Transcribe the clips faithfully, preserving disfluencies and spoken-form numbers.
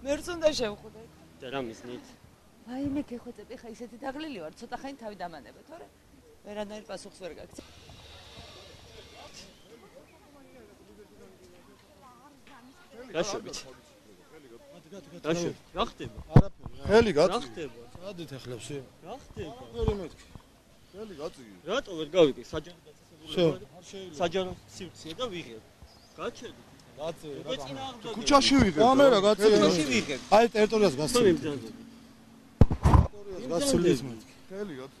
მერც უნდა შევხვდე. და რა მისნით? აი მე გეხვეწები ხა ისეთი დაღლილი ვარ, ცოტა ხანი თავი დამანებე, თორე ვერანაირ პასუხს ვერ გაგცემ. გაშობით. გაშობით. რა ხდება? არაფერი. ხელი გაწი. რა ხდება? სადით ახლავსი? რა ხდება? ვერ მეთქი. ხელი გაწი. რატო ვერ გავიგე საჯარო დაწესებულებაა? საჯარო სივრცეა და ვიღებ. გაჩერდი. გაწი. უკვე წინააღმდეგ. ქუჩაში ვიღებ. კამერა გაწი. ქუჩაში ვიღებ. აი ტერიტორიას გასცემ. ტერიტორიას გასცემ მეთქი. ხელი გაწი.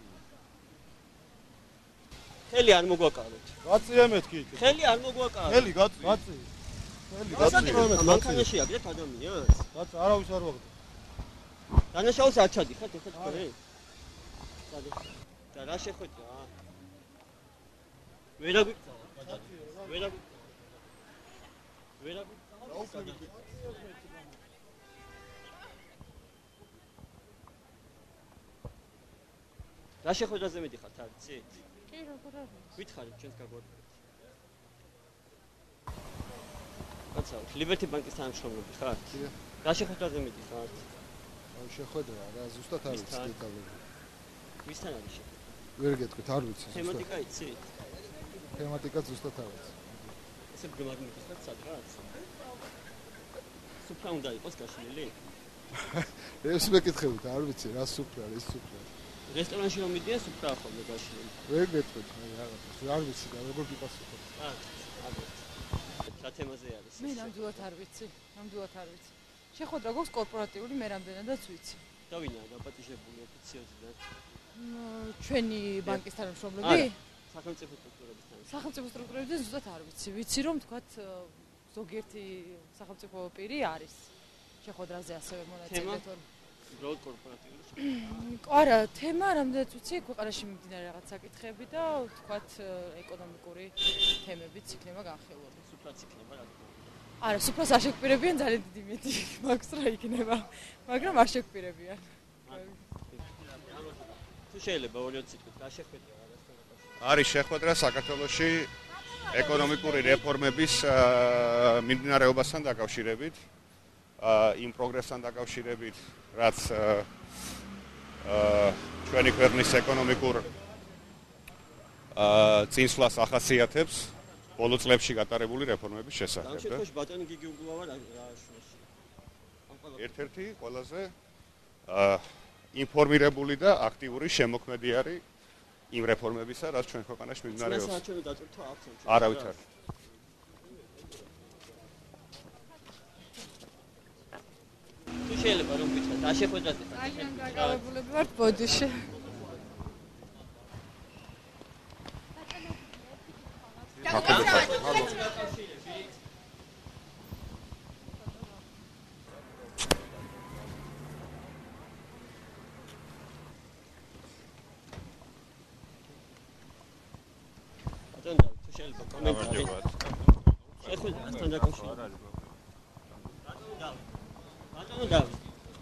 ხელი არ მოგვაკაროთ. გაწია მეთქი. ხელი არ მოგვაკაროთ. ხელი გაწი. გაწი. ხელი გაწი. მანქანაში აგდეთ ადამიანს? გაწი, არავის არ ვაგდებ. დანაშაულს არ ჩადიხართ ეხლა თქვენ? და რა შეხვეჭა? ვერაგვიქცა. ვერაგვიქცა. ვერაგვიქცა. რა შეხვედრაზე მიდიხართ, არ ვიცი? კი, როგორ არის? გითხარით ჩვენს გაგვარკვევით. კაცო, ლიბერტი ბანკის თანამშრომლები ხარ? კი. რა შეხვედრაზე მიდიხართ? აი შეხვედრა რა, ზუსტად არ ვიცი დეტალები. ვისთან არის შეხვედრა? ვერ გეტყვით, არ ვიცი. თემატიკა იცით? თემატიკა ზუსტად არ ვიცი. ესე გრამატ მიდიხართ სადღაც? სუფრა უნდა იყოს გაშლილი? ეს მეკითხებით, არ ვიცი, რა სუფრა, ეს სუფრა. რესტორანში რომ მიდიან სუფრა ხოლმე გაშლილი. ვერ გეტყვით, აი რაღაცა, არ ვიცი და როგორ გიპასუხოთ. აა, აბა. რა თემაზე არის? მე ნამდვილად არ ვიცი, ნამდვილად არ ვიცი. შეხვედრა გვაქვს კორპორატიული, მე რამდენადაც ვიცი. და ვინაა გაპატიჟებული ოფიციოზიდან? ჩვენი ბანკის თანამშრომლები? სახელმწიფო სტრუქტურების თანამშრომლები. სახელმწიფო სტრუქტურებიდან ზუსტად არ ვიცი. ვიცი რომ თქვათ ზოგიერთი სახელმწიფო პირი არის შეხვედრაზე ასევე მონაწილე თორემ უბრალოდ კორპორატიული შეხვედრა. არა, თემა რამდენიც ვიცი, ქვეყანაში მიმდინარე რაღაც საკითხები და თქვათ ეკონომიკური თემებიც იქნება განხილული. სუფრაც იქნება რა თქმა უნდა. არა, სუფრას არ შეგვპირებიან, ძალიან დიდი მეტი მაქვს რა იქნება, მაგრამ არ შეგვპირებიან. თუ შეიძლება ორი სიტყვით რა შეხვედრა არის შეხვედრა საქართველოში ეკონომიკური რეფორმების მიმდინარეობასთან დაკავშირებით, იმ პროგრესთან დაკავშირებით, რაც ჩვენი ქვეყნის ეკონომიკურ წინსვლას ახასიათებს ბოლო წლებში გატარებული რეფორმების შესახებ. ამ შემთხვევაში ბატონი გიგი უგულავა რა შუაში? ერთ-ერთი ყველაზე ინფორმირებული და აქტიური შემოქმედი არის იმ რეფორმებისა, რაც ჩვენ ქვეყანაში მიმდინარეობს. საარჩევნო დაწვრთვა აქვს ამ შემთხვევაში? არავით არ. თუ შეიძლება რომ გითხრათ, რა შეხვედრაზე ხართ? ძალიან დაკავებულები ვართ ბოდიში. თუ შეიძლება კომენტარი. შეხვედრასთან დაკავშირებით. ბატონო დავით.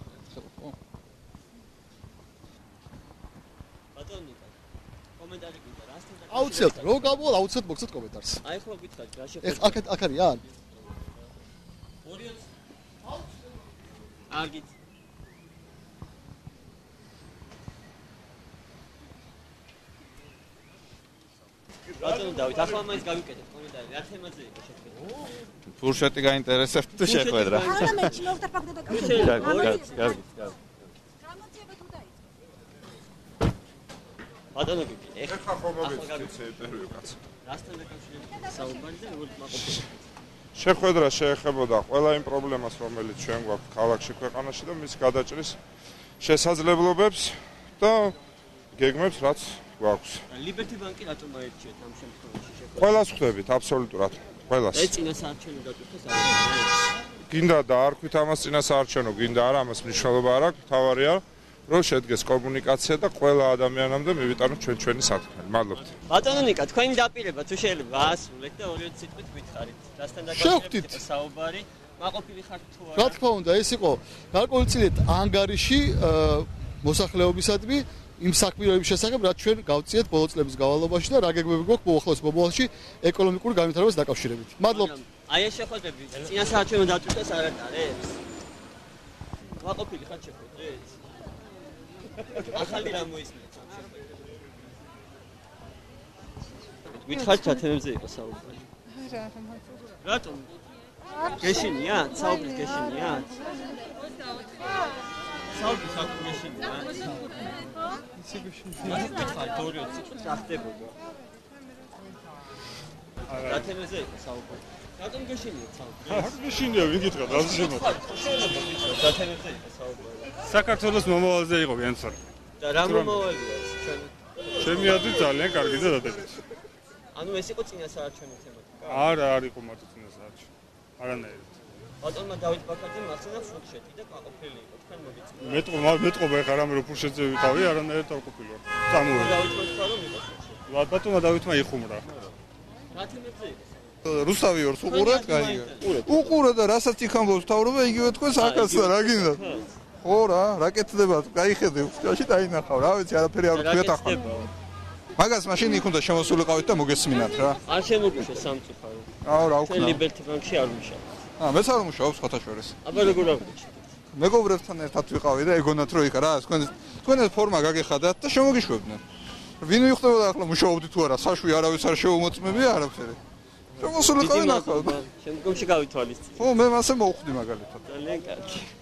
ბატონო კომენტარი გინდა რასთან დაკავშირებით? აუცილებლად, რო გავუვალ აუცილებლად მოგცეთ კომენტარს. აი ხო გითხარით რა ეხ შეხვედრა? აქ აქ არიან? ორი არ გიც ბატონო დავით, ახლა მაინც გავიკეთებ კომენტარი, რა თემაზე იყო შეხვედრა? ფურშეტი გაინტერესებთ თუ შეხვედრა? არა მე ჩინოვთა ფაქტად კარგი, კარგი, კარგი. გამოძიება თუ დაიწყო. ბატონო გიგი, ეხლა ხომ მოგეცეთ ინტერვიუ კაცო. რასთან დაკავშირებით საუბარი და როგორ მაყოფილებ? შეხვედრა შეეხებოდა ყველა იმ პრობლემას, რომელიც ჩვენ გვაქვს ქალაქში, ქვეყანაში და მის გადაჭრის შესაძლებლობებს და გეგმებს, რაც გვაქვს. ლიბერტი ბანკი რატომ აერჩიეთ ამ შემთხვევაში შეხვედრა? ყველას ხვდებით, აბსოლუტურად. ყველას. ეს წინასაარჩევნო დაწვრთვას არ არის. გინდა დაარქვით ამას წინასაარჩევნო, გინდა არა, ამას მნიშვნელობა არ აქვს, თავარია რომ შედგეს კომუნიკაცია და ყველა ადამიანამდე მივიტანოთ ჩვენ ჩვენი საქმე. მადლობთ. ბატონო ნიკა, თქვენი დაპირება თუ შეიძლება გაასრულეთ და ორი სიტყვით გითხარით. რასთან დაკავშირებით საუბარი? მაყოფილი ხართ თუ არა? რა თქმა უნდა, ეს იყო გარკვეულწილად ანგარიში მოსახლეობისადმი იმ საქმიანობის შესახებ, რაც ჩვენ გავწიეთ ბოლო წლების გავალობაში და რა გეგმები გვაქვს მოახლოს მომავალში ეკონომიკური განვითარებას დაკავშირებით. მადლობთ. აი ეს შეხვედრები წინასაარჩევნო დაწვრთვას არ ატარებს? მაყოფილი ხარ შეხვედრით? ახალი რამ მოისმენთ? გითხარით რა თემებზე იყო საუბარი? რა რა მაგ რატომ? გეშინიათ? საუბრის გეშინიათ? საუბრის საკუთარ გეშინიათ? ისე გეშინიათ. გითხარით ორი სიტყვით რა ხდებოდა? რა თემებზე იყო საუბარი? რატომ გეშინიათ საუბარი? არ გეშინია, ვიგითხრა, რა შემოწა. შეიძლება გითხრათ რა თემებზე იყო საუბარი? საქართველოს მომავალზე იყო გენცარ. და რა მომავალია ეს ჩვენ? ჩემი აზრით ძალიან კარგი და დადებითი. ანუ ეს იყო წინასაარჩევნო თემატიკა? არა, არ იყო მარტო წინასაარჩევნო. არანაირად. ბატონმა დავით ბაქაძემ ახსენა ფურშეთი და ყოფილი იყო თქვენ მოგიწევთ. მეტყობა, მეტყობა ეხლა რამე რო ფურშეთზე ვიყავი, არანაირად არ ყოფილი ვარ. წამოვედი. დავითმა თქვა რომ იყო ფურშეთი. ბატონმა დავითმა იხუმრა. რა თემებზე იყო? რუსთავი ორს უყურეთ, კაია. უყურე და რასაც იქ ამბობს თავრობა, იგივე თქვენს აკაც და რა გინდა? ხო რა, რა კეთდება, გაიხედე, უსკაში დაინახავ, რა ვიცი, არაფერი არ ვთქვათ ახლა. მაგას მაშინ იქ უნდა შემოსულიყავით და მოგესმინათ რა. არ შემოგუშვა სამწუხარო. აუ რა ჩვენ ვქნა. ლიბერტი ბანკში არ ვიმუშავ. აა მეც არ ვმუშაობ სხვათა შორის. აბა როგორ აღნიშნეთ? მეგობრებთან ერთად ვიყავი და ეგონათ რომ იქა რა, თქვენ თქვენ ეს ფორმა გაგეხადათ და შემოგიშვებდნენ. ვინ მიხვდებოდა ახლა მუშაობდით თუ არა, საშვი არავის არ შეუმოწმებია არაფერი. შემოსულიყავი ნახავ. შემდგომში გავითვალისწინებ. ხო, მე მასე მოვხვდი მაგალითად. ძალიან კარგი.